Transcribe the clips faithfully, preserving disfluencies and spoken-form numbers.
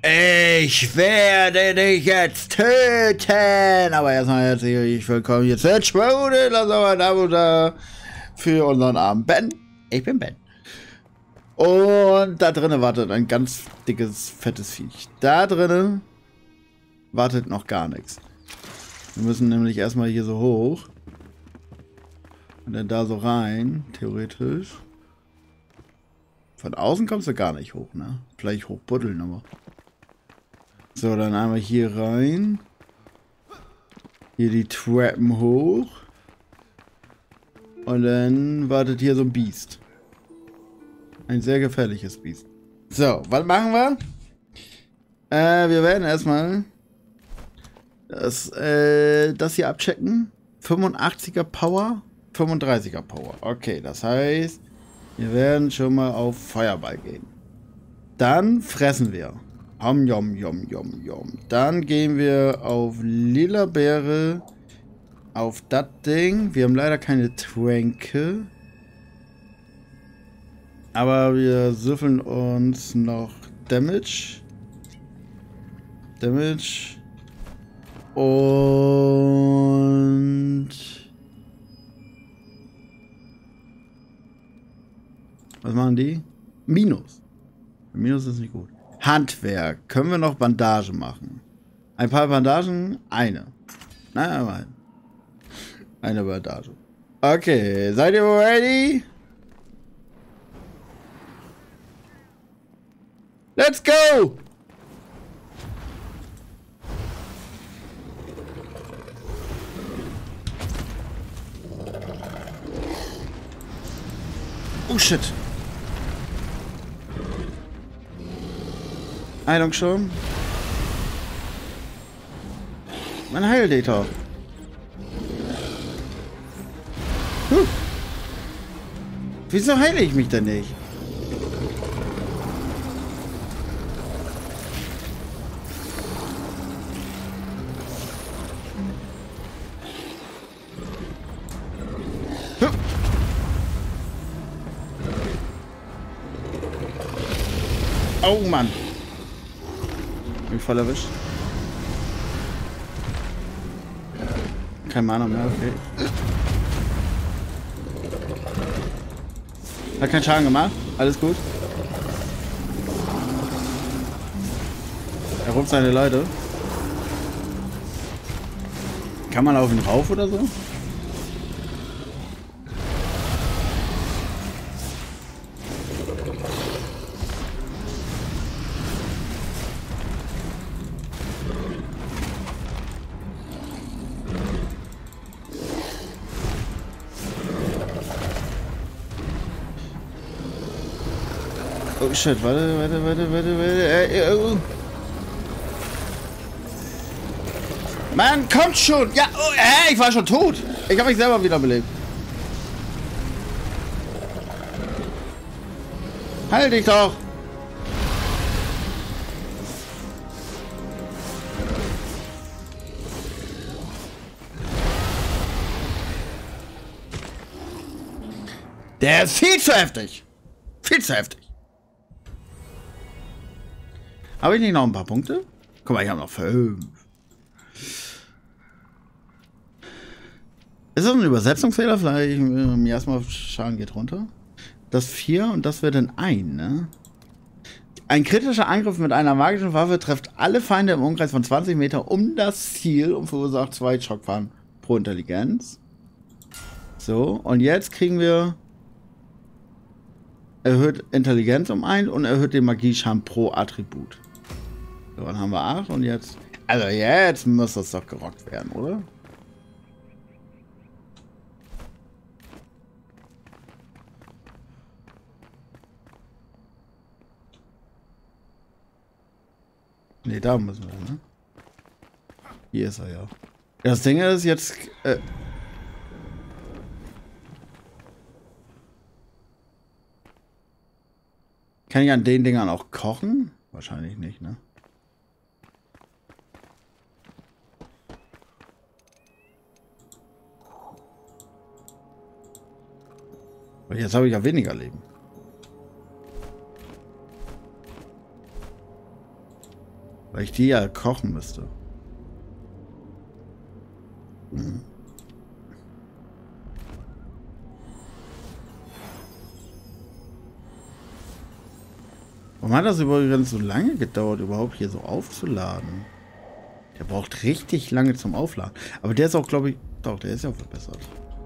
Ich werde dich jetzt töten! Aber erstmal herzlich willkommen hier zu Exploded, lass aber ein Abo da für unseren armen Ben. Ich bin Ben. Und da drinnen wartet ein ganz dickes, fettes Viech. Da drinnen wartet noch gar nichts. Wir müssen nämlich erstmal hier so hoch. Und dann da so rein, theoretisch. Von außen kommst du gar nicht hoch, ne? Vielleicht hochbuddeln, aber. So, dann einmal hier rein. Hier die Treppen hoch. Und dann wartet hier so ein Biest. Ein sehr gefährliches Biest. So, was machen wir? Äh, wir werden erstmal das, äh, das hier abchecken. fünfundachtziger Power, fünfunddreißiger Power. Okay, das heißt, wir werden schon mal auf Feuerball gehen. Dann fressen wir. Om, yom, yom, yom, yom. Dann gehen wir auf lila Beere. Auf das Ding. Wir haben leider keine Tränke. Aber wir süffeln uns noch Damage. Damage. Und... was machen die? Minus. Minus ist nicht gut. Handwerk. Können wir noch Bandage machen? Ein paar Bandagen? Eine. Nein, nein. Eine Bandage. Okay. Seid ihr ready? Let's go! Oh shit. Heilung schon. Mein Heildata. Huh. Wieso heile ich mich denn nicht? Huh. Oh Mann. Bin voll erwischt. Kein Mana mehr, okay. Hat keinen Schaden gemacht. Alles gut. Er ruft seine Leute. Kann man auf ihn rauf oder so? Oh shit, warte, warte, warte, warte, warte. Äh, oh. Mann, kommt schon! Ja, oh, hä, ich war schon tot! Ich habe mich selber wiederbelebt. Halt dich doch! Der ist viel zu heftig! Viel zu heftig! Habe ich nicht noch ein paar Punkte? Guck mal, ich habe noch fünf. Ist das ein Übersetzungsfehler? Vielleicht mir erstmal Schaden geht runter. Das vier und das wird dann ein, ne? Ein kritischer Angriff mit einer magischen Waffe trifft alle Feinde im Umkreis von zwanzig Meter um das Ziel und verursacht zwei Schockwaffen pro Intelligenz. So, und jetzt kriegen wir erhöht Intelligenz um ein und erhöht den Magieschaden pro Attribut. So, dann haben wir acht und jetzt... also jetzt muss das doch gerockt werden, oder? Ne, da müssen wir, ne? Hier ist er ja. Das Ding ist jetzt... Äh kann ich an den Dingern auch kochen? Wahrscheinlich nicht, ne? Aber jetzt habe ich ja weniger Leben. Weil ich die ja kochen müsste. Hm. Warum hat das übrigens so lange gedauert, überhaupt hier so aufzuladen? Der braucht richtig lange zum Aufladen. Aber der ist auch, glaube ich... Doch, der ist ja auch verbessert.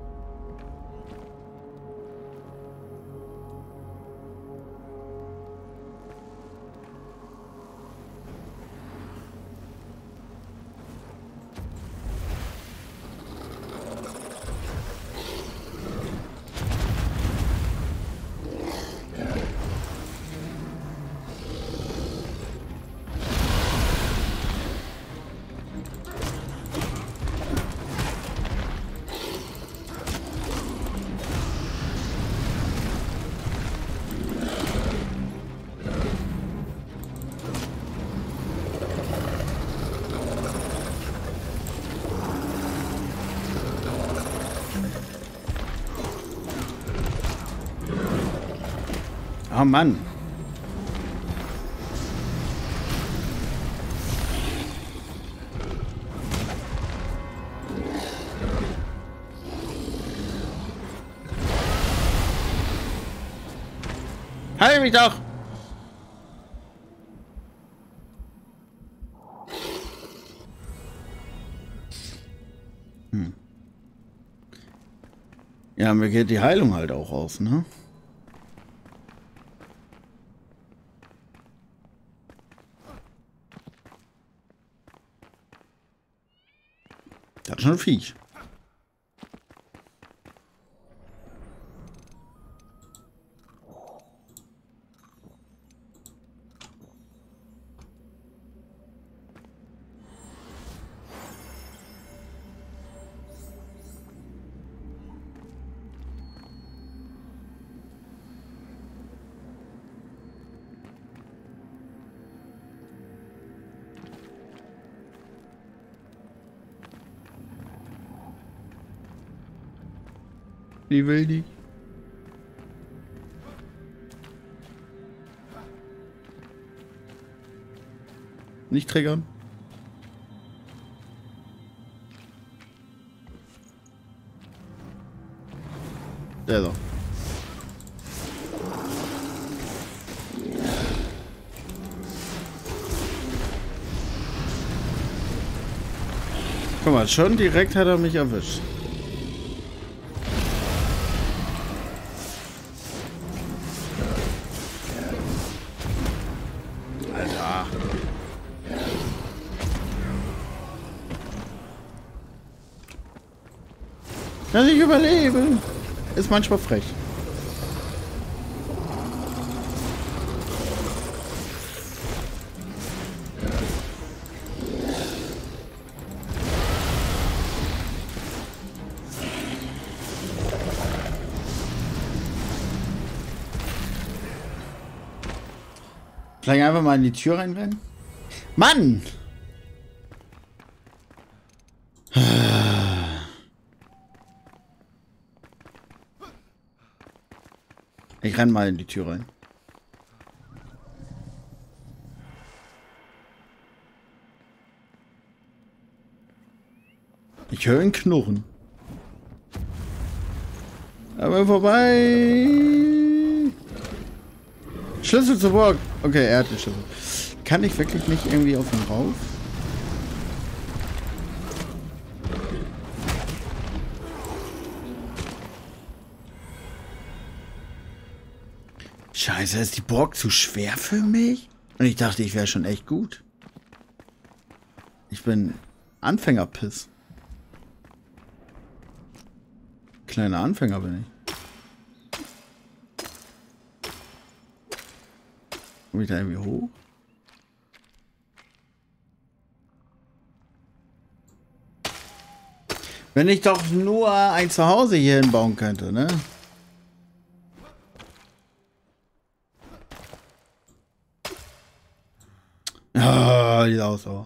Oh Mann. Halt mich doch! Hm. Ja, mir geht die Heilung halt auch aus, ne? Das ist schon ein Viech. Die will die. Nicht triggern. Der so. Guck mal, schon direkt hat er mich erwischt. Dass ich überlebe, ist manchmal frech. Vielleicht einfach mal in die Tür reinrennen? Mann! Ich renn mal in die Tür rein. Ich höre ihn knurren. Aber vorbei. Schlüssel zur Burg. Okay, er hat den Schlüssel. Kann ich wirklich nicht irgendwie auf ihn rauf? Scheiße, ist die Burg zu schwer für mich? Und ich dachte, ich wäre schon echt gut. Ich bin Anfängerpiss. Kleiner Anfänger bin ich. Komme ich da irgendwie hoch? Wenn ich doch nur ein Zuhause hier hinbauen könnte, ne? Ah, die Ausdauer.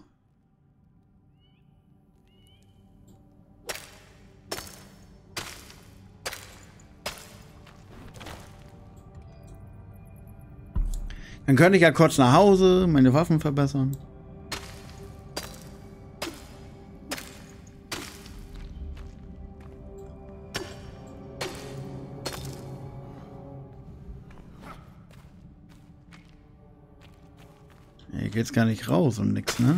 Dann könnte ich ja kurz nach Hause meine Waffen verbessern. Hier geht's gar nicht raus und nix, ne?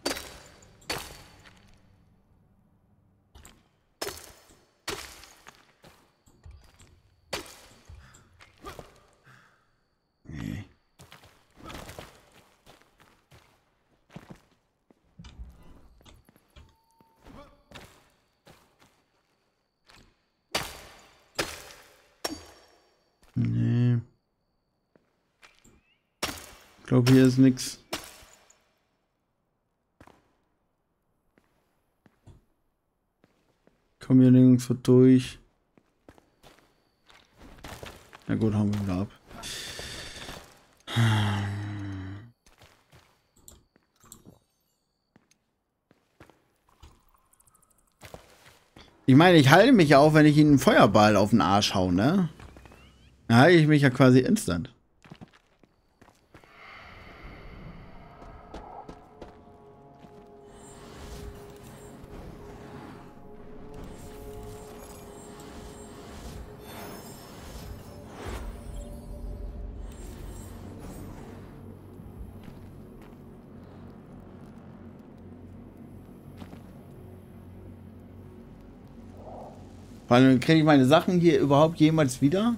Nee. Nee. Ich glaube, hier ist nix. Komm hier nirgendwo durch. Na gut, hauen wir wieder ab. Ich meine, ich halte mich ja auch, wenn ich ihnen einen Feuerball auf den Arsch hau, ne? Dann halte ich mich ja quasi instant. Vor allem kriege ich meine Sachen hier überhaupt jemals wieder?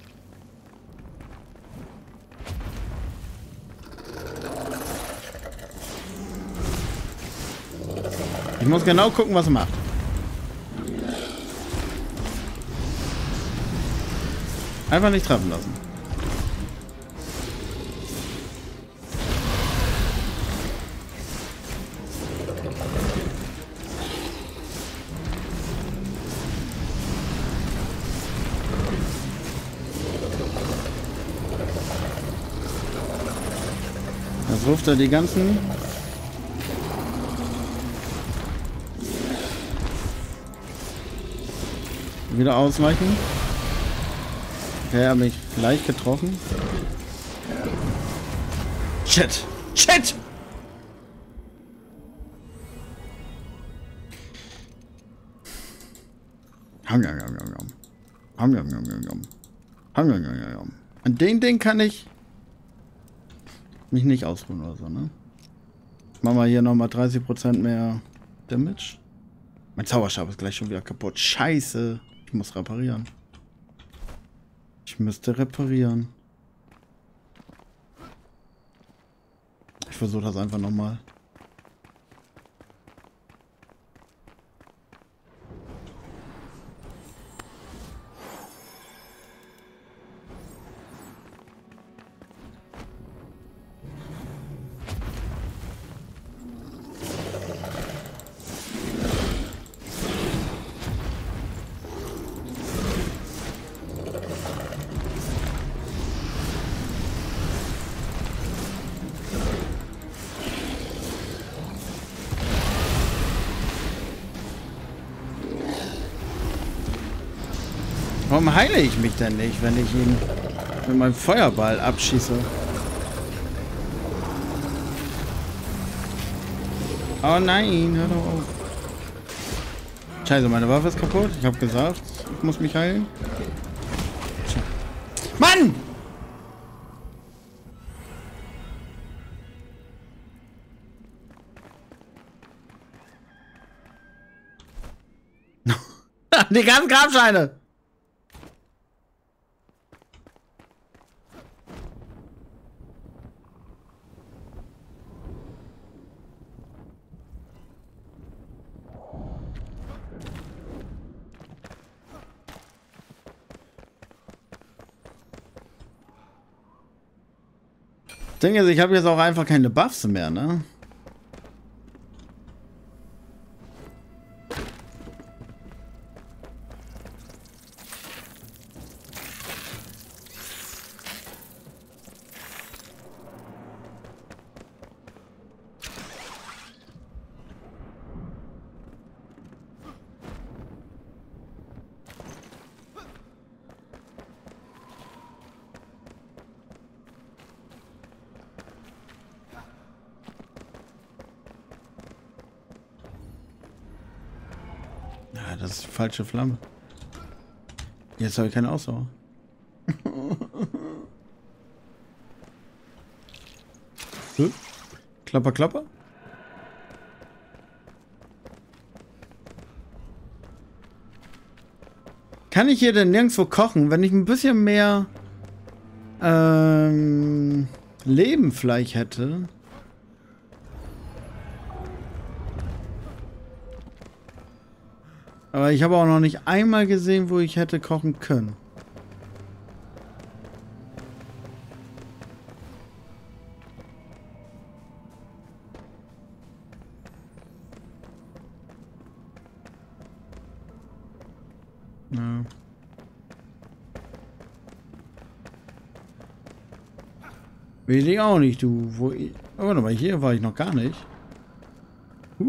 Ich muss genau gucken, was er macht. Einfach nicht treffen lassen. Jetzt ruft er die ganzen... Wieder ausweichen. Okay, er hat mich leicht getroffen. Shit! Shit! Ham, ham, ham, ham. Ham, ham, ham, ham. Ham, ham, ham, ham. An den Ding kann ich mich nicht ausruhen oder so, ne? Machen wir hier nochmal dreißig Prozent mehr Damage. Mein Zauberstab ist gleich schon wieder kaputt. Scheiße. Ich muss reparieren. Ich müsste reparieren. Ich versuche das einfach nochmal. Warum heile ich mich denn nicht, wenn ich ihn mit meinem Feuerball abschieße? Oh nein, hör doch auf. Scheiße, meine Waffe ist kaputt. Ich habe gesagt, ich muss mich heilen. Mann! Die ganzen Grabsteine! Ich denke, ich habe jetzt auch einfach keine Buffs mehr, ne? Ja, das ist die falsche Flamme. Jetzt habe ich keine Ausdauer. Hm? Klapper, klapper. Kann ich hier denn nirgendwo kochen, wenn ich ein bisschen mehr ähm, Leben vielleicht hätte? Aber ich habe auch noch nicht einmal gesehen, wo ich hätte kochen können. Ja. Will ich auch nicht, du. Wo ich, oh, warte mal, hier war ich noch gar nicht. Huh.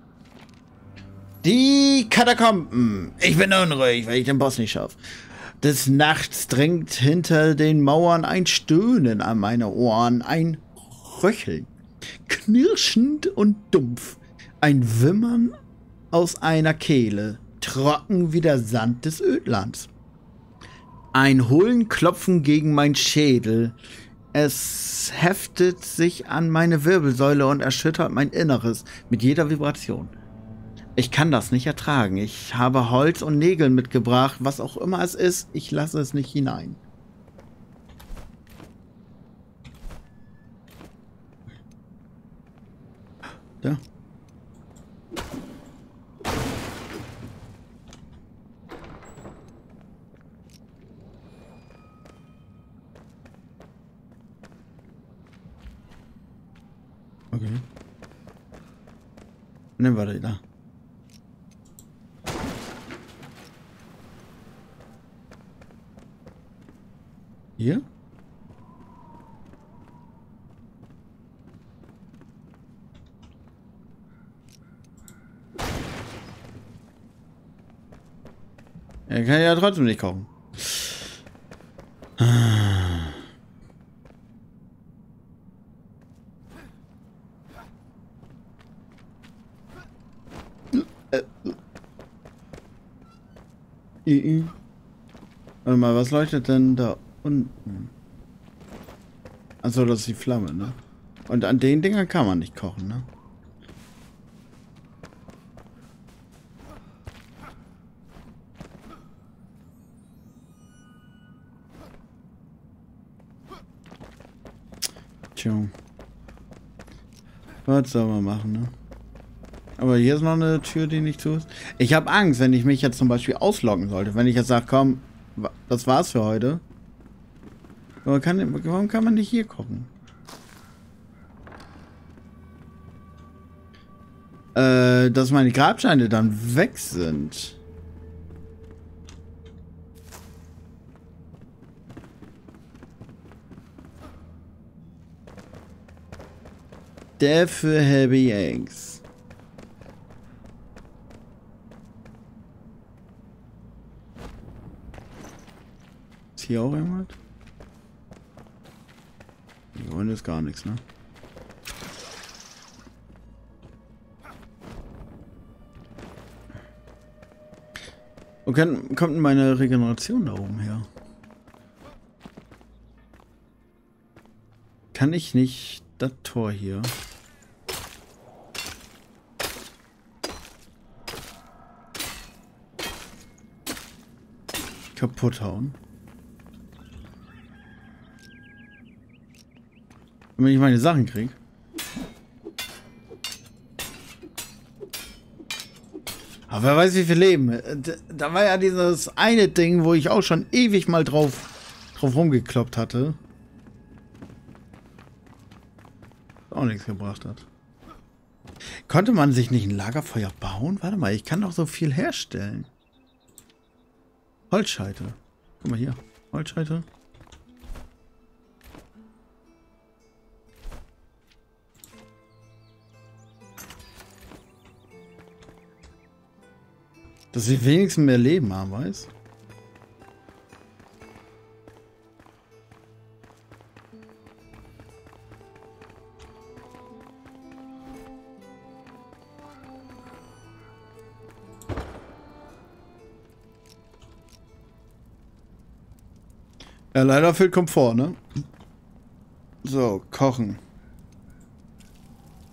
Die Katakomben. Ich bin unruhig, weil ich den Boss nicht schaffe. Des Nachts dringt hinter den Mauern ein Stöhnen an meine Ohren, ein Röcheln. Knirschend und dumpf. Ein Wimmern aus einer Kehle. Trocken wie der Sand des Ödlands. Ein hohlen Klopfen gegen mein Schädel. Es heftet sich an meine Wirbelsäule und erschüttert mein Inneres mit jeder Vibration. Ich kann das nicht ertragen. Ich habe Holz und Nägel mitgebracht. Was auch immer es ist, ich lasse es nicht hinein. Da. Okay. Ne, warte, da. Hier? Er kann ja trotzdem nicht kochen. Warte mal, was leuchtet denn da unten? Achso, das ist die Flamme, ne? Und an den Dingern kann man nicht kochen, ne? Tja. Was soll man machen, ne? Aber hier ist noch eine Tür, die nicht zu ist. Ich habe Angst, wenn ich mich jetzt zum Beispiel ausloggen sollte. Wenn ich jetzt sage, komm, das war's für heute. Aber kann, warum kann man nicht hier gucken? Äh, dass meine Grabsteine dann weg sind. Der für Heavy Eggs. Hier auch irgendwas? Hier unten ist gar nichts, ne? Wo kann, kommt denn meine Regeneration da oben her? Kann ich nicht das Tor hier? Kaputt hauen? Wenn ich meine Sachen kriege. Aber wer weiß, wie viel Leben. Da war ja dieses eine Ding, wo ich auch schon ewig mal drauf, drauf rumgekloppt hatte. Auch nichts gebracht hat. Konnte man sich nicht ein Lagerfeuer bauen? Warte mal, ich kann doch so viel herstellen. Holzscheite. Guck mal hier. Holzscheite. Dass wir wenigstens mehr Leben haben, weißt? Ja, leider fehlt Komfort, ne? So, kochen.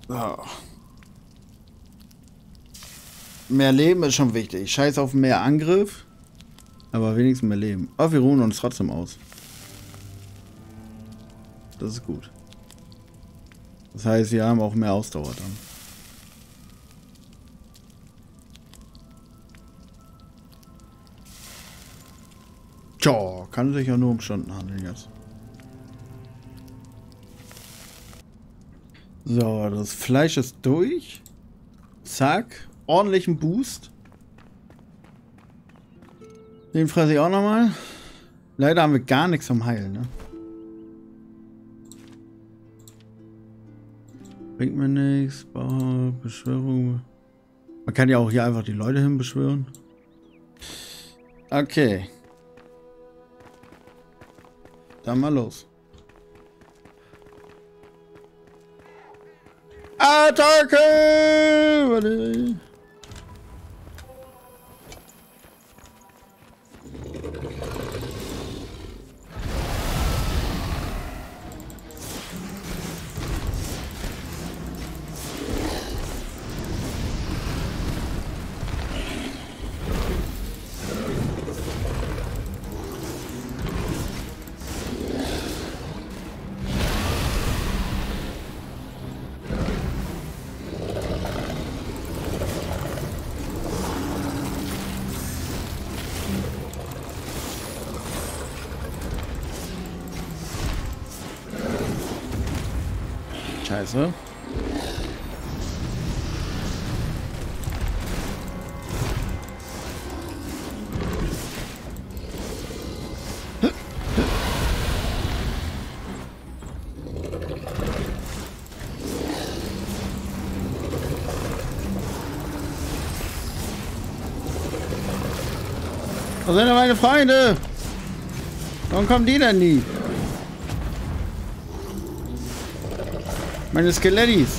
So. Mehr Leben ist schon wichtig. Scheiß auf mehr Angriff. Aber wenigstens mehr Leben. Aber wir ruhen uns trotzdem aus. Das ist gut. Das heißt, wir haben auch mehr Ausdauer dann. Tja, kann sich ja nur um Stunden handeln jetzt. So, das Fleisch ist durch. Zack. Ordentlichen Boost. Den fresse ich auch nochmal. Leider haben wir gar nichts zum Heilen, ne? Bringt mir nichts. Beschwörung. Man kann ja auch hier einfach die Leute hinbeschwören. Okay. Dann mal los. Attacke! Warte. Scheiße. Wo sind denn meine Freunde? Warum kommen die denn nie? Meine Skelettis.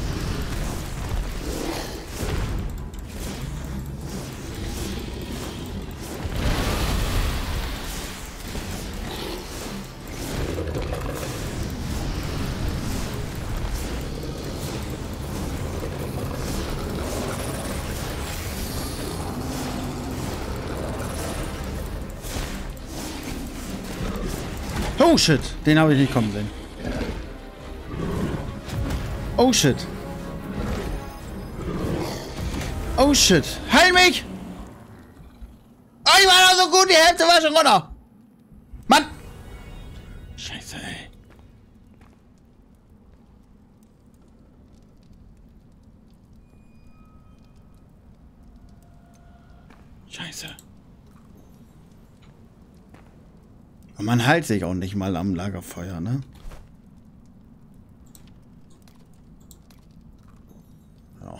Oh shit, den habe ich nicht kommen sehen. Oh shit. Oh shit. Heil mich! Oh, ich war doch so gut, die Hälfte war schon runter. Mann! Scheiße, ey. Scheiße. Und man heilt sich auch nicht mal am Lagerfeuer, ne? Ja.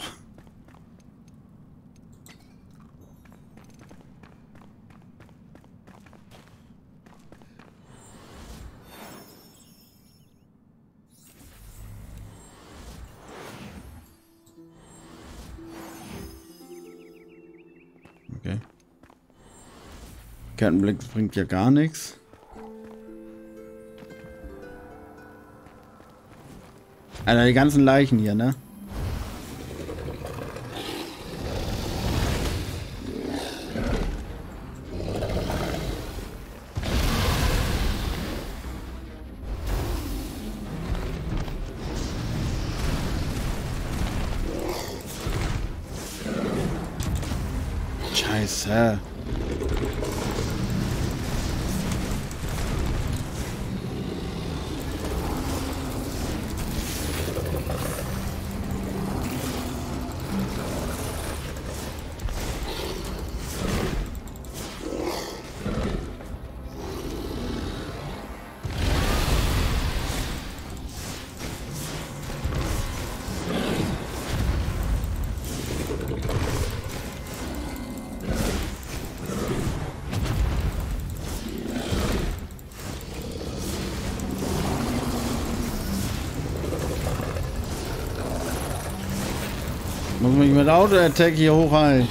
Okay. Kettenblick bringt ja gar nichts. Alter, die ganzen Leichen hier, ne? Scheiße. Muss mich mit Auto-Attack hier hochhalten.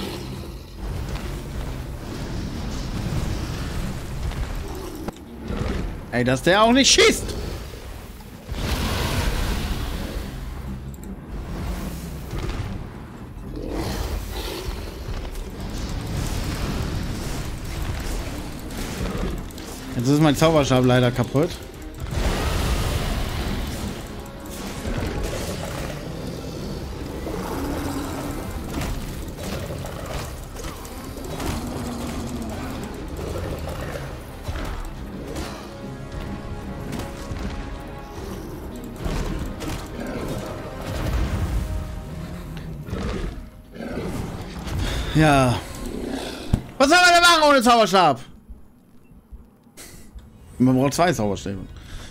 Ey, dass der auch nicht schießt. Jetzt ist mein Zauberstab leider kaputt. Ja. Was soll man denn machen ohne Zauberstab? Man braucht zwei Zauberstäbe.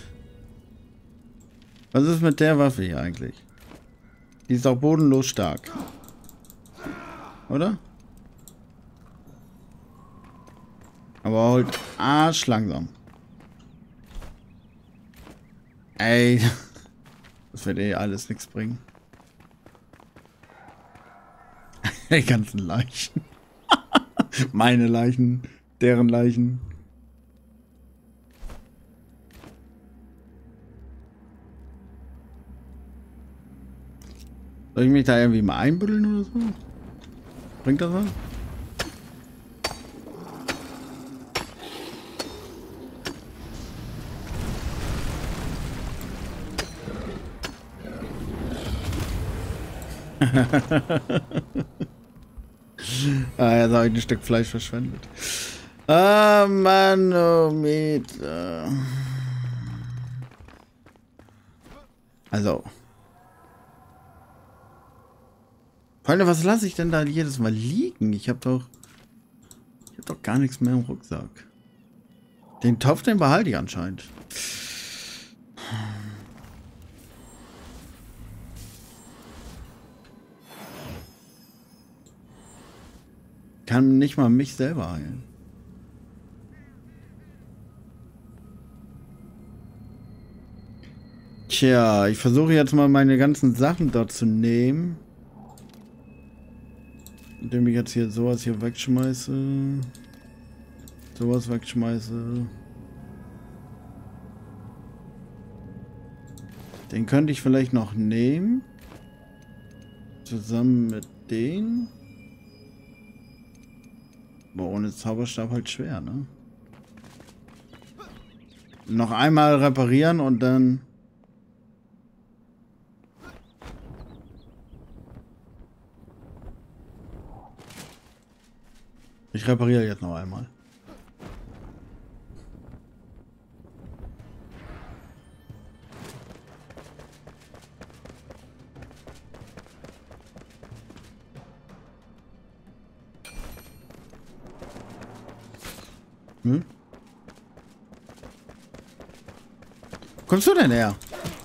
Was ist mit der Waffe hier eigentlich? Die ist doch bodenlos stark. Oder? Aber halt arschlangsam. Ey. Das wird eh alles nichts bringen. Die ganzen Leichen. Meine Leichen. Deren Leichen. Soll ich mich da irgendwie mal einbuddeln oder so? Bringt das was? Ah, jetzt habe ich ein Stück Fleisch verschwendet. Ah, Manometer. Also. Freunde, was lasse ich denn da jedes Mal liegen? Ich habe doch... Ich habe doch gar nichts mehr im Rucksack. Den Topf, den behalte ich anscheinend. Kann nicht mal mich selber heilen. Tja, ich versuche jetzt mal meine ganzen Sachen dort zu nehmen. Indem ich jetzt hier sowas hier wegschmeiße. Sowas wegschmeiße. Den könnte ich vielleicht noch nehmen. Zusammen mit den. Aber ohne Zauberstab halt schwer, ne? Noch einmal reparieren und dann... Ich repariere jetzt noch einmal. Hm? Kommst du denn her?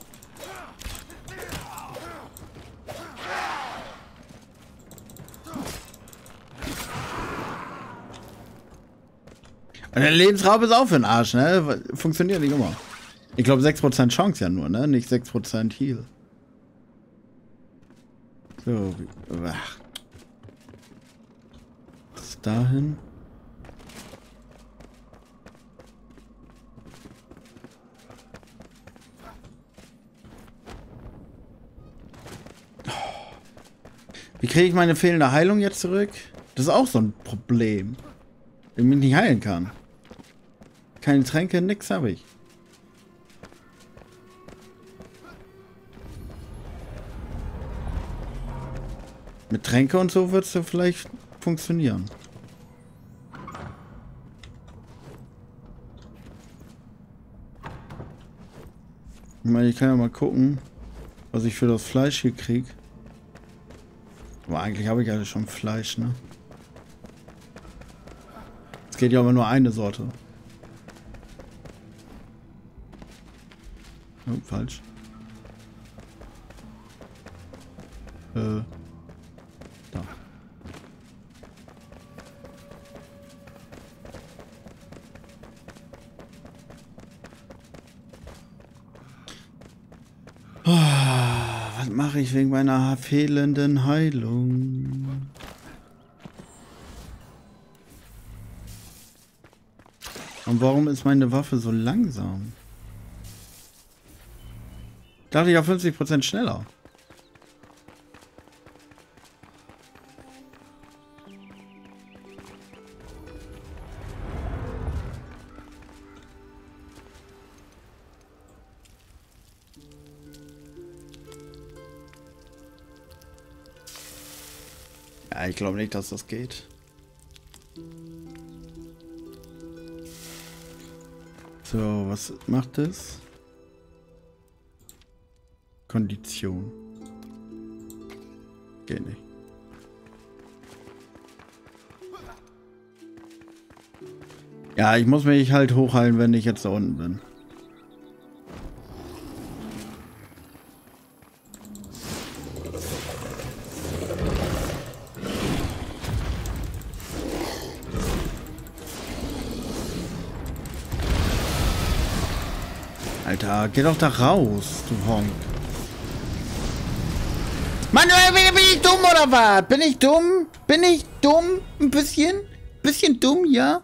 Und der Lebensraum ist auch für den Arsch, ne? Funktioniert nicht immer. Ich glaube sechs Prozent Chance ja nur, ne? Nicht sechs Prozent Heal. So, ach. Bis dahin. Wie kriege ich meine fehlende Heilung jetzt zurück? Das ist auch so ein Problem. Wenn ich mich nicht heilen kann. Keine Tränke, nix habe ich. Mit Tränke und so wird es ja vielleicht funktionieren. Ich meine, ich kann ja mal gucken, was ich für das Fleisch hier kriege. Aber eigentlich habe ich ja schon Fleisch, ne? Es geht ja aber nur eine Sorte. Oh, falsch. Äh. Da. Oh, was mache ich wegen meiner fehlenden Heilung? Und warum ist meine Waffe so langsam? Dachte ich auf fünfzig Prozent schneller. Ja, ich glaube nicht, dass das geht. So, was macht das? Kondition. Geht nicht. Ja, ich muss mich halt hochheilen, wenn ich jetzt da unten bin. Alter, geh doch da raus, du Honk. Mann, bin ich dumm oder was? Bin ich dumm? Bin ich dumm? Ein bisschen? Bisschen dumm, ja?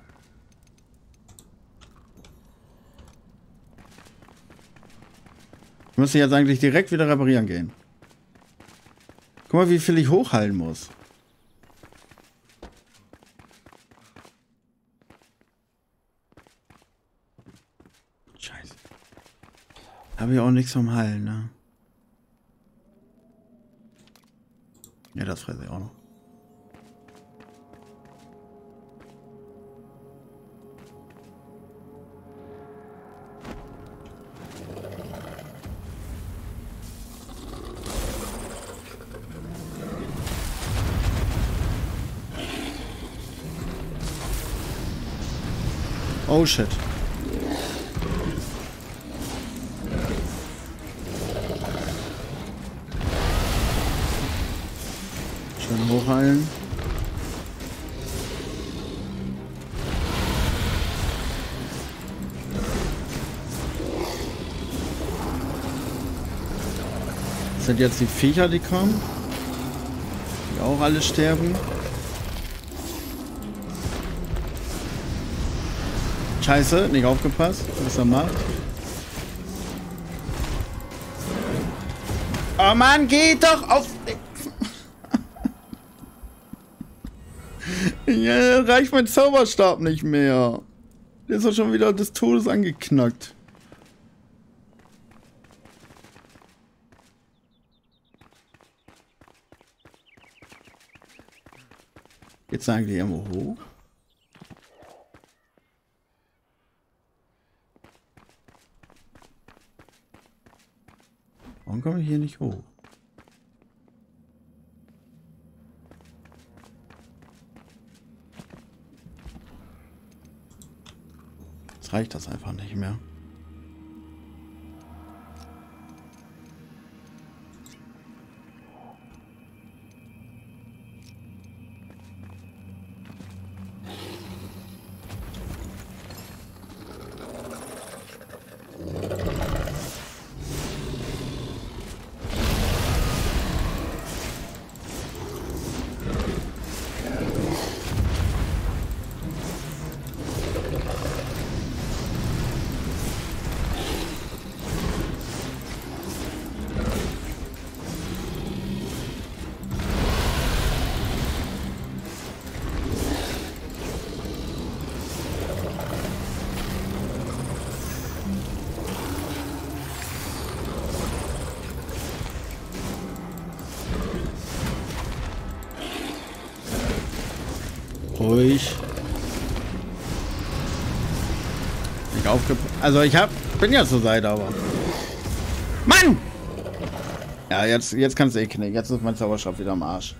Ich muss jetzt eigentlich direkt wieder reparieren gehen. Guck mal, wie viel ich hochheilen muss. Scheiße. Habe ich auch nichts vom Heilen, ne? Ja, das fresse ich auch noch. Oh shit. Schön hochheilen. Das sind jetzt die Viecher, die kommen. Die auch alle sterben. Scheiße, nicht aufgepasst, was er macht. Oh Mann, geht doch auf... Ja, reicht mein Zauberstab nicht mehr. Der ist doch schon wieder des Todes angeknackt. Jetzt eigentlich irgendwo hoch. Warum komme ich hier nicht hoch? Jetzt reicht das einfach nicht mehr. Ruhig. Ich aufgepasst. Also ich hab, bin ja zur Seite, aber... Mann! Ja, jetzt, jetzt kannst du eh knicken. Jetzt ist mein Zauberstab wieder am Arsch.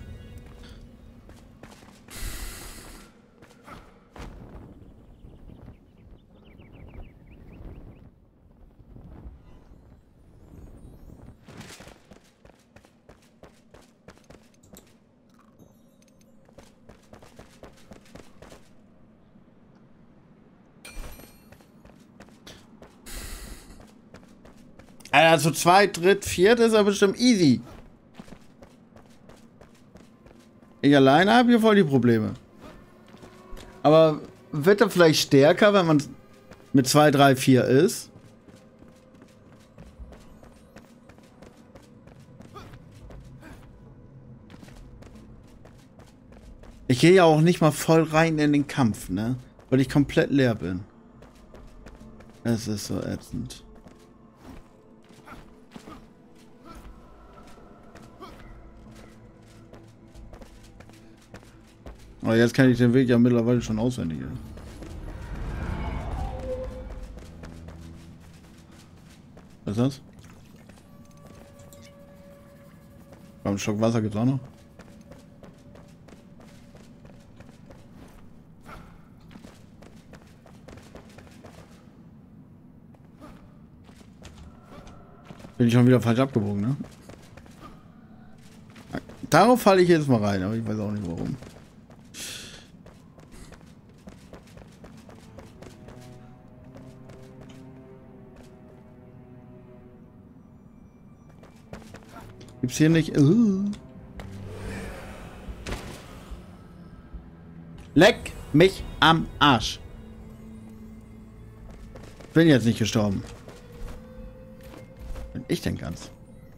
Also zweit, dritt, viert ist er bestimmt easy. Ich alleine habe hier voll die Probleme. Aber wird er vielleicht stärker, wenn man mit zwei, drei, vier ist? Ich gehe ja auch nicht mal voll rein in den Kampf, ne? Weil ich komplett leer bin. Es ist so ätzend. Aber jetzt kann ich den Weg ja mittlerweile schon auswendig. Ja. Was ist das? Ein Schluck Wasser gibt's auch noch. Bin ich schon wieder falsch abgebogen, ne? Darauf falle ich jetzt mal rein, aber ich weiß auch nicht warum. Gibt's hier nicht... Uh. Leck mich am Arsch. Bin jetzt nicht gestorben. Bin ich denn ganz?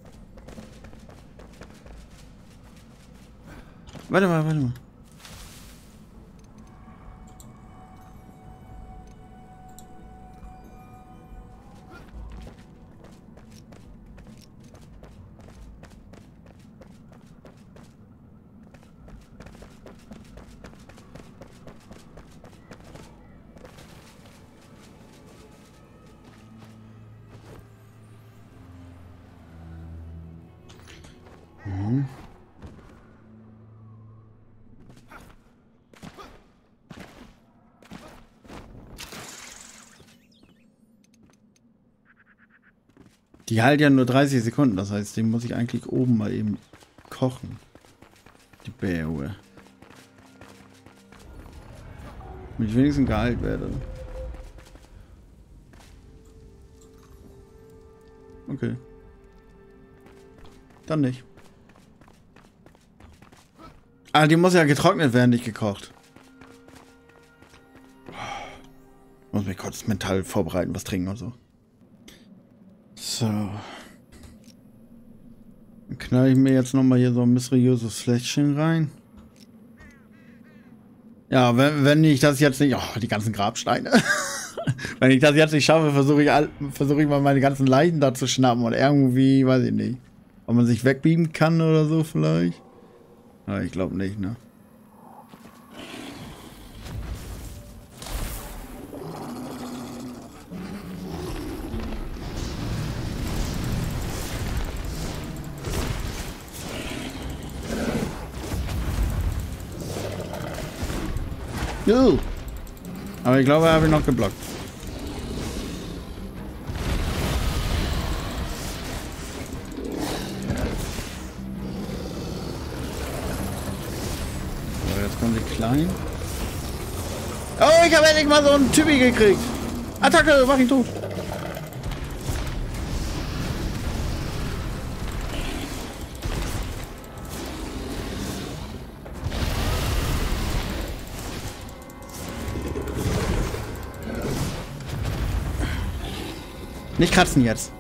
Warte mal, warte mal. Mhm. Die halt ja nur dreißig Sekunden, das heißt, den muss ich eigentlich oben mal eben kochen. Die Bäre. Wenn ich wenigstens geheilt werde. Okay. Dann nicht. Ah, die muss ja getrocknet werden, nicht gekocht. Muss mich kurz mental vorbereiten, was trinken und so. So. Dann knall ich mir jetzt nochmal hier so ein mysteriöses Fläschchen rein. Ja, wenn, wenn ich das jetzt nicht... Oh, die ganzen Grabsteine. Wenn ich das jetzt nicht schaffe, versuche ich, versuch ich mal meine ganzen Leichen da zu schnappen. Und irgendwie, weiß ich nicht. Ob man sich wegbeamen kann oder so vielleicht. Aber ich glaube nicht, ne? Uh. Aber ich glaube, er habe ich noch geblockt. So, jetzt kommen die Kleinen. Oh, ich habe endlich mal so einen Typi gekriegt. Attacke, mach ihn tot. Nicht kratzen jetzt.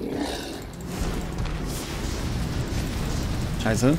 Scheiße.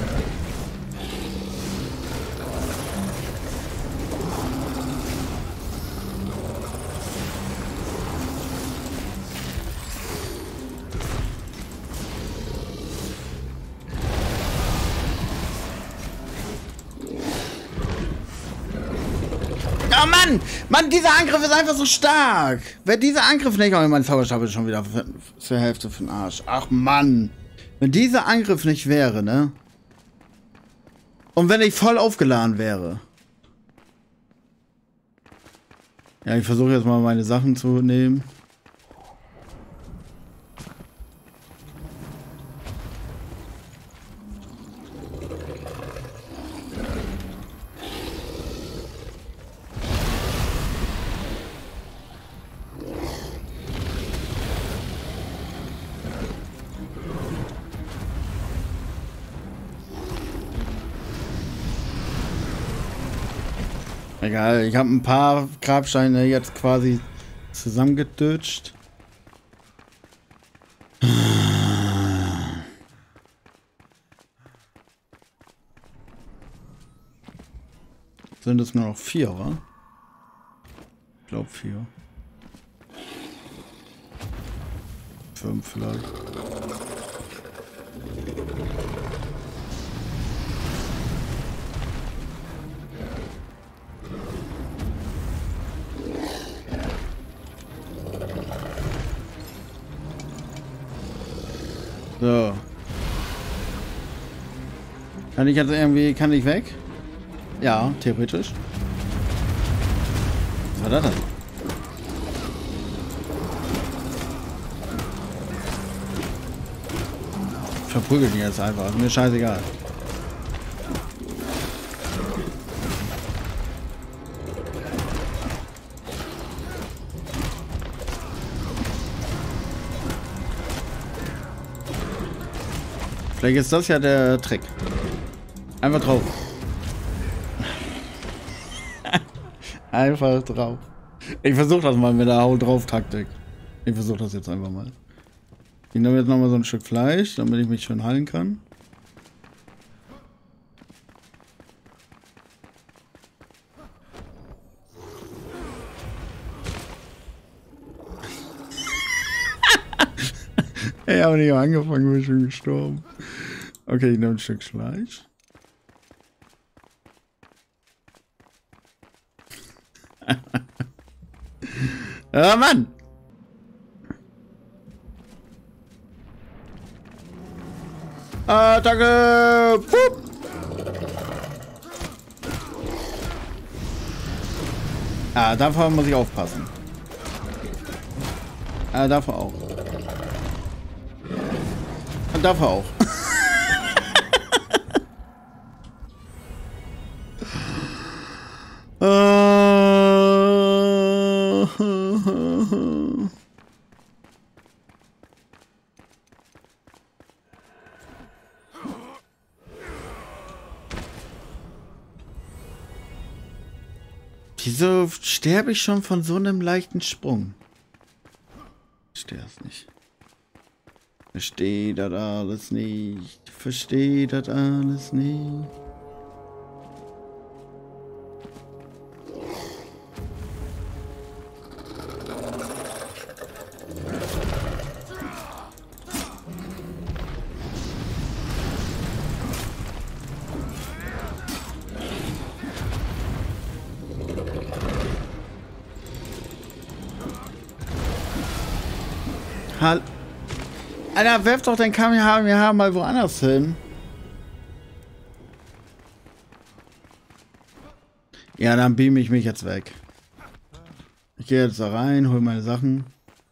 Oh Mann! Mann, dieser Angriff ist einfach so stark! Wenn dieser Angriff nicht... Oh, mein Zauberstab ist schon wieder für, zur Hälfte für den Arsch. Ach Mann! Wenn dieser Angriff nicht wäre, ne? Und wenn ich voll aufgeladen wäre. Ja, ich versuche jetzt mal meine Sachen zu nehmen. Egal, ich habe ein paar Grabsteine jetzt quasi zusammengedutscht. Sind es nur noch vier, wa? Ich glaube vier. Fünf vielleicht. So. Kann ich jetzt irgendwie... Kann ich weg? Ja, theoretisch. Was war das denn? Ich verprügel die jetzt einfach. Ist mir scheißegal. Vielleicht ist das ja der Trick. Einfach drauf. Einfach drauf. Ich versuche das mal mit der Hau drauf Taktik. Ich versuche das jetzt einfach mal. Ich nehme jetzt noch mal so ein Stück Fleisch, damit ich mich schön heilen kann. Ich habe nicht angefangen, bin schon gestorben. Okay, ich nehme ein Stück Fleisch. Ja, Mann! Attacke! Pup. Ah, davor muss ich aufpassen. Ah, davor auch. Und davor auch. Wieso sterbe ich schon von so einem leichten Sprung? Ich verstehe das nicht. Verstehe das alles nicht. Verstehe das alles nicht. Hall Alter, werf doch dein Kamehameha mal woanders hin. Ja, dann beam ich mich jetzt weg. Ich gehe jetzt da rein, hol meine Sachen.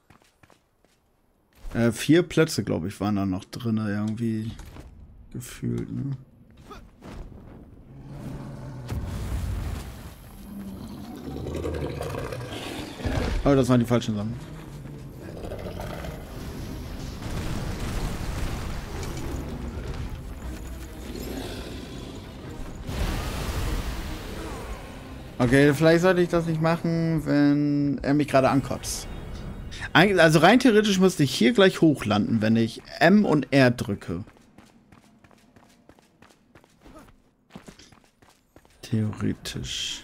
Äh, vier Plätze, glaube ich, waren da noch drin, irgendwie gefühlt, ne? Aber das waren die falschen Sachen. Okay, vielleicht sollte ich das nicht machen, wenn er mich gerade ankotzt. Also rein theoretisch müsste ich hier gleich hochlanden, wenn ich M und R drücke. Theoretisch.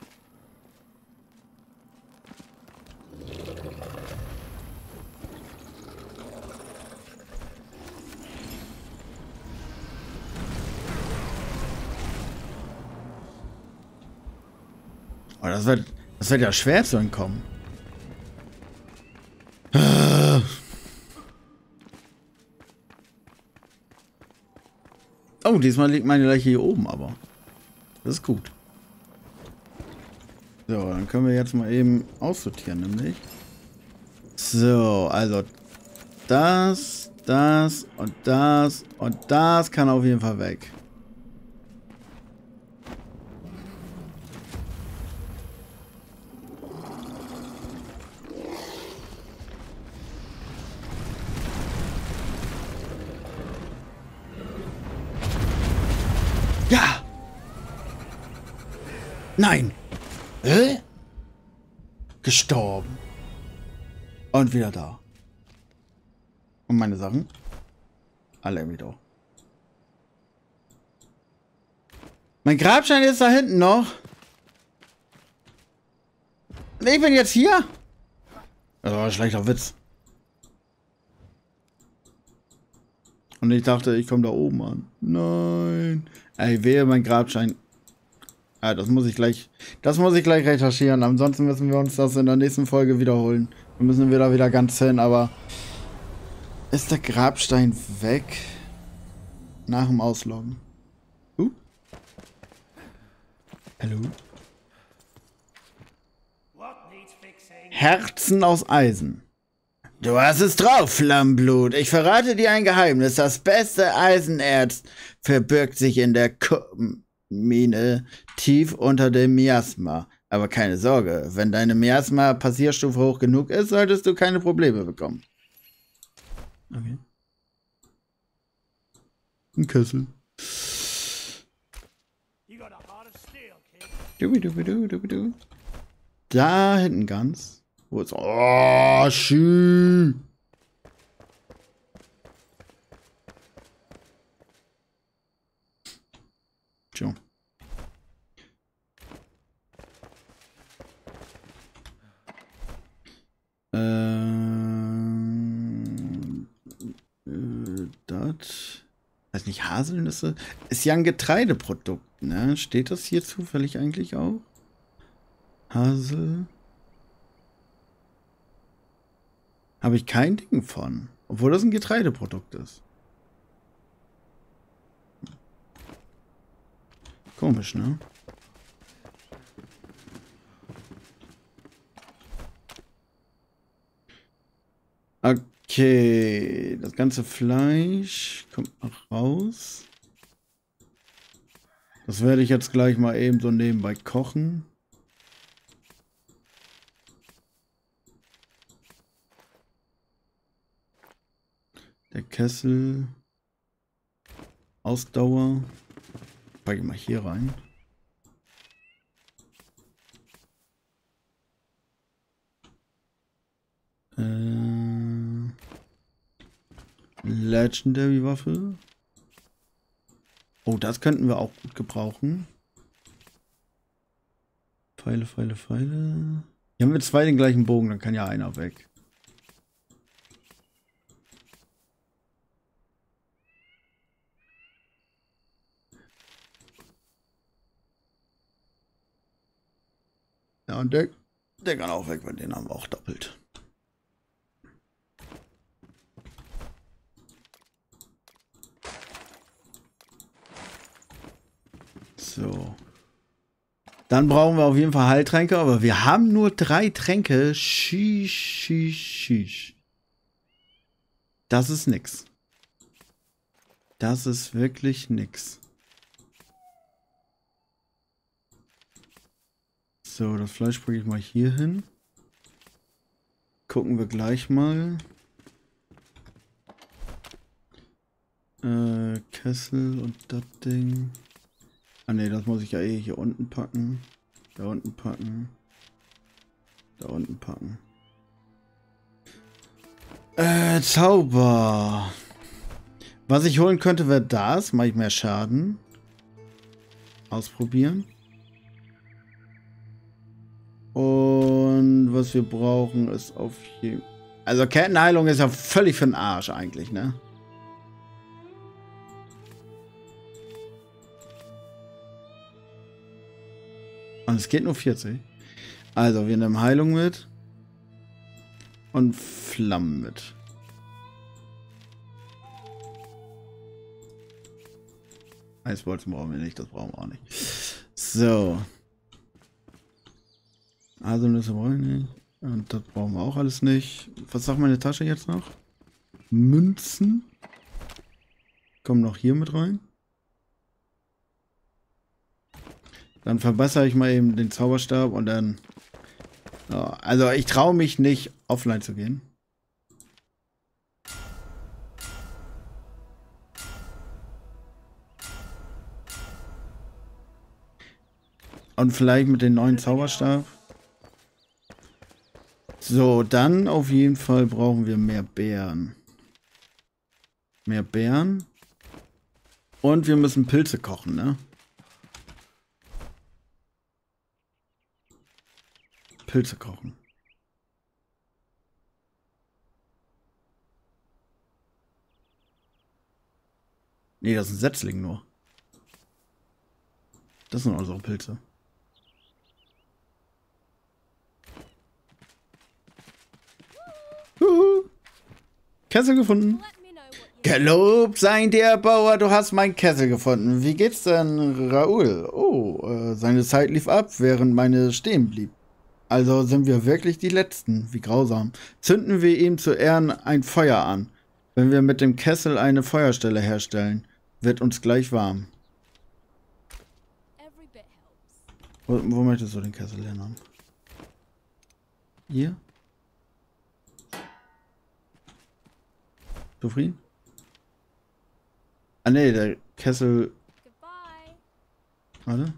Oh, das wird, das wird ja schwer zu entkommen. Oh, diesmal liegt meine Leiche hier oben, aber das ist gut. So, dann können wir jetzt mal eben aussortieren, nämlich. So, also das, das und das und das kann auf jeden Fall weg. Ja! Nein! Äh? Gestorben. Und wieder da. Und meine Sachen? Alle irgendwie doch. Mein Grabstein ist da hinten noch. Ich bin jetzt hier? Das war ein schlechter Witz. Und ich dachte, ich komme da oben an. Nein. Ey, wehe, mein Grabstein. Ja, das muss ich gleich. Das muss ich gleich recherchieren. Ansonsten müssen wir uns das in der nächsten Folge wiederholen. Wir müssen wieder wieder ganz hin, aber. Ist der Grabstein weg? Nach dem Ausloggen. Uh. Hallo? Herzen aus Eisen. Du hast es drauf, Flammblut. Ich verrate dir ein Geheimnis. Das beste Eisenerz verbirgt sich in der Mine tief unter dem Miasma. Aber keine Sorge, wenn deine Miasma-Passierstufe hoch genug ist, solltest du keine Probleme bekommen. Okay. Ein Kessel. Dubidubidu. Da hinten ganz. Wo ist... Oh, schü. Tja. Ähm... Äh, das... Weiß nicht, Haselnüsse? Ist ja ein Getreideprodukt, ne? Steht das hier zufällig eigentlich auch? Hasel... Habe ich kein Ding von. Obwohl das ein Getreideprodukt ist. Komisch, ne? Okay. Das ganze Fleisch kommt noch raus. Das werde ich jetzt gleich mal eben so nebenbei kochen. Der Kessel. Ausdauer. Packe ich mal hier rein. Äh, Legendary Waffe. Oh, das könnten wir auch gut gebrauchen. Pfeile, Pfeile, Pfeile. Hier haben wir zwei den gleichen Bogen, dann kann ja einer weg. Ja, und der, der kann auch weg, weil den haben wir auch doppelt. So. Dann brauchen wir auf jeden Fall Heiltränke, aber wir haben nur drei Tränke. Shish, shish, shish. Das ist nix. Das ist wirklich nix. So, das Fleisch packe ich mal hier hin. Gucken wir gleich mal. Äh, Kessel und das Ding. Ah ne, das muss ich ja eh hier unten packen. Da unten packen. Da unten packen. Äh, Zauber. Was ich holen könnte, wäre das. Mache ich mehr Schaden. Ausprobieren. Und was wir brauchen ist auf jeden... Also Kettenheilung ist ja völlig für den Arsch eigentlich, ne? Und es geht nur vierzig. Also wir nehmen Heilung mit. Und Flammen mit. Eisbolzen brauchen wir nicht, das brauchen wir auch nicht. So. Also das brauchen wir nicht. Und das brauchen wir auch alles nicht. Was sagt meine Tasche jetzt noch? Münzen. Kommen noch hier mit rein. Dann verbessere ich mal eben den Zauberstab und dann... Ja, also ich traue mich nicht, offline zu gehen. Und vielleicht mit dem neuen Zauberstab. So, dann auf jeden Fall brauchen wir mehr Beeren. Mehr Beeren. Und wir müssen Pilze kochen, ne? Pilze kochen. Nee, das ist ein Setzling nur. Das sind unsere Pilze. Juhu. Kessel gefunden. Gelobt sei der Bauer, du hast meinen Kessel gefunden. Wie geht's denn, Raoul? Oh, äh, seine Zeit lief ab, während meine stehen blieb. Also sind wir wirklich die Letzten. Wie grausam. Zünden wir ihm zu Ehren ein Feuer an. Wenn wir mit dem Kessel eine Feuerstelle herstellen, wird uns gleich warm. Wo, wo möchtest du den Kessel hin? Hier? Zufrieden? Ah ne, der Kessel... Warte.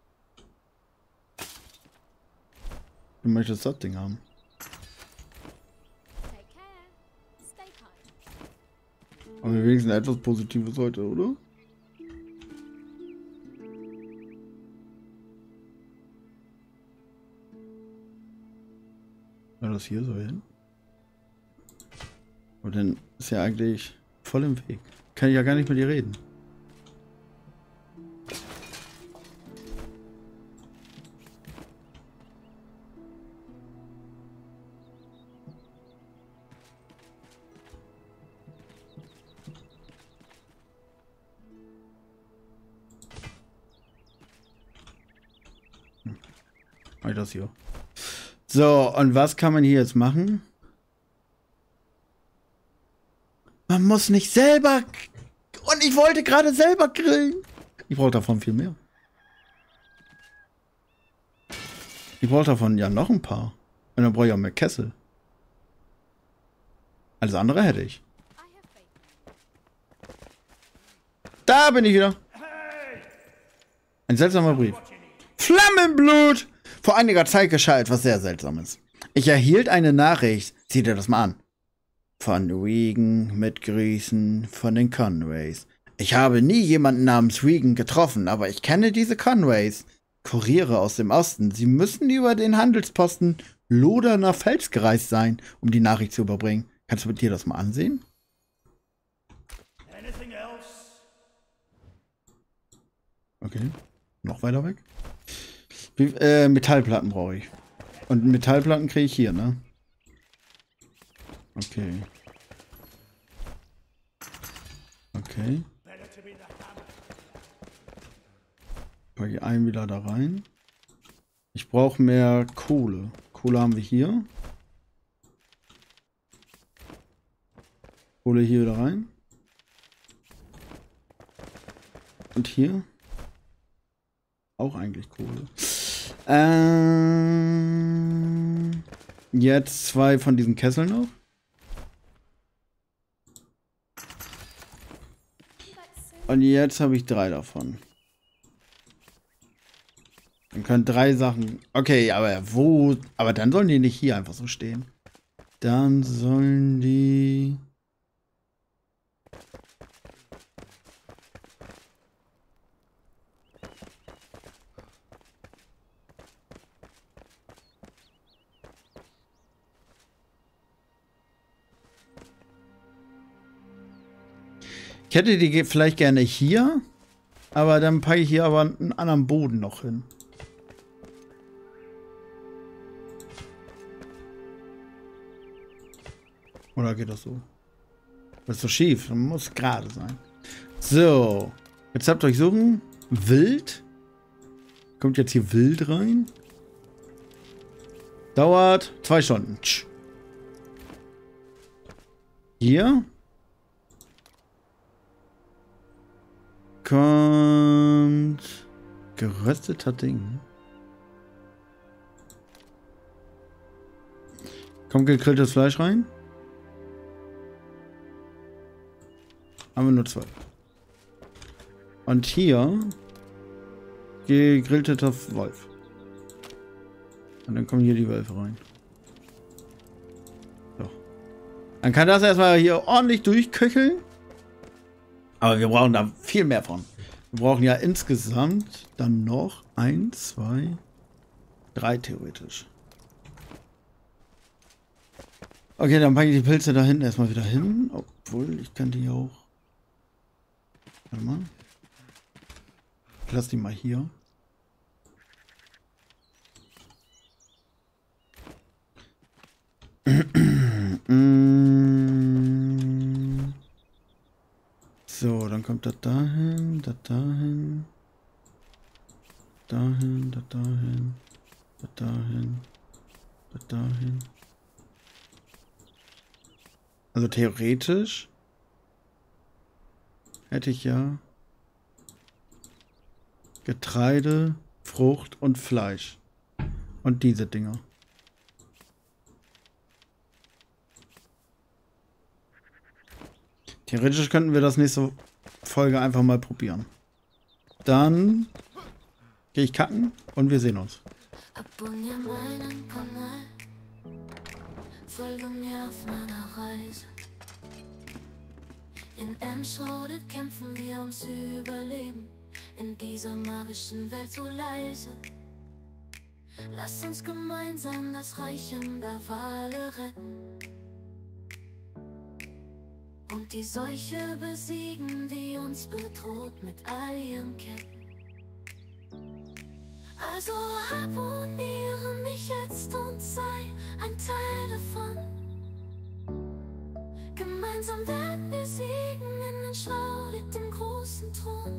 Du möchtest das Ding haben. Aber wenigstens etwas Positives heute, oder? Ja, das hier so hin. Und dann ist ja eigentlich voll im Weg. Kann ich ja gar nicht mit dir reden. Hm. Das hier. So, und was kann man hier jetzt machen? Man muss nicht selber... Und ich wollte gerade selber grillen. Ich brauche davon viel mehr. Ich brauche davon ja noch ein paar. Und dann brauche ich auch mehr Kessel. Alles andere hätte ich. Da bin ich wieder. Ein seltsamer Brief. Flammenblut! Vor einiger Zeit geschah etwas sehr Seltsames. Ich erhielt eine Nachricht. Sieh dir das mal an. Von Regan mit Grüßen von den Conways. Ich habe nie jemanden namens Regan getroffen, aber ich kenne diese Conways. Kuriere aus dem Osten. Sie müssen über den Handelsposten Loderner Fels gereist sein, um die Nachricht zu überbringen. Kannst du dir das mal ansehen? Okay. Noch weiter weg. Wie, äh, Metallplatten brauche ich. Und Metallplatten kriege ich hier, ne? Okay. Okay. Packe ich einen wieder da rein. Ich brauche mehr Kohle. Kohle haben wir hier. Kohle hier wieder rein. Und hier. Auch eigentlich Kohle. Ähm, jetzt zwei von diesen Kesseln noch. Und jetzt habe ich drei davon. Dann können drei Sachen... Okay, aber wo... Aber dann sollen die nicht hier einfach so stehen. Dann sollen die... Ich hätte die vielleicht gerne hier, aber dann packe ich hier aber einen anderen Boden noch hin. Oder geht das so? Das ist so schief, das muss gerade sein. So, jetzt habt ihr euch suchen. Wild. Kommt jetzt hier Wild rein. Dauert zwei Stunden. Hier. Kommt gerösteter Ding. Kommt gegrilltes Fleisch rein. Haben wir nur zwei. Und hier gegrillter Wolf. Und dann kommen hier die Wölfe rein. So. Dann kann das erstmal hier ordentlich durchköcheln. Aber wir brauchen da viel mehr von. Wir brauchen ja insgesamt dann noch eins, zwei, drei theoretisch. Okay, dann packe ich die Pilze da hinten erstmal wieder hin. Obwohl, ich kann die auch... Warte mal. Ich lasse die mal hier. kommt das dahin, das dahin, dahin, das dahin, das dahin, das dahin. Also theoretisch hätte ich ja Getreide, Frucht und Fleisch. Und diese Dinger. Theoretisch könnten wir das nächste Folge einfach mal probieren. Dann gehe ich kacken und wir sehen uns. Abonniere meinen Kanal, folge mir auf meiner Reise. In Enschede kämpfen wir ums Überleben, in dieser magischen Welt so leise. Lass uns gemeinsam das Reich in der Wale retten und die Seuche besiegen, die uns bedroht mit all ihren Ketten. Also abonniere mich jetzt und sei ein Teil davon. Gemeinsam werden wir siegen in Enschede, dem großen Thron.